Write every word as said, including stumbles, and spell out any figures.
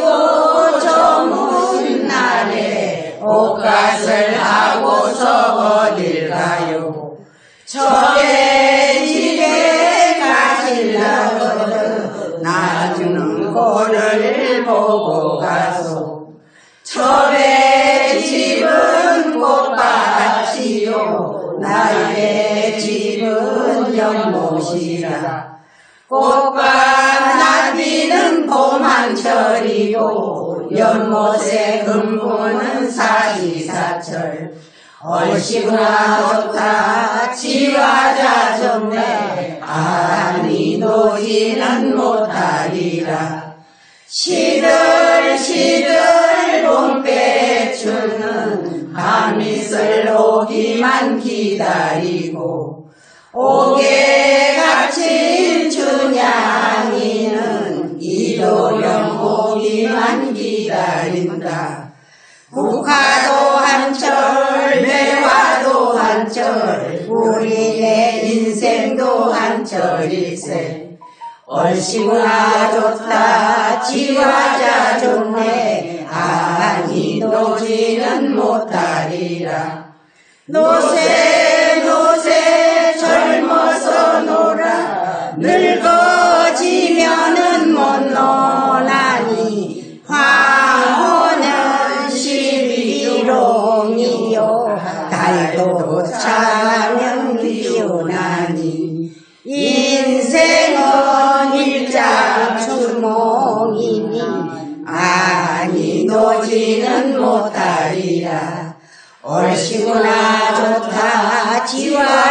춥고 저문 날에 옷갓을 하고서 어딜 가요. 저의 집에 가시려거든 나주는 꼴을 보고 가소. 저의 집은 꽃밭이요 나의 집은 연못이라. 꽃밭 나비는 봄 한철이고 연못에 금보는 사시사철. 얼씨구나 좋다 지화자 좋네 아니 노지는 못하리라. 시들시들 봄배추는 밤이슬 오기만 기다리고 옥에 갇힌 춘향이는 이도령 오기만 기다린다. 국화도 한철 매화도 한철 우리의 인생도 한철일세. 얼씨구나 좋다 지화자 좋네 아니 노지는 못하리라. 노새 노새 젊어서 놀아 늙어지면은 못 노나니. 황호는 십이롱이요 달도 차면 기우나니. 인생은 일장추몽이니 아니 노지는 못하리라. 얼씨구나 좋다 지화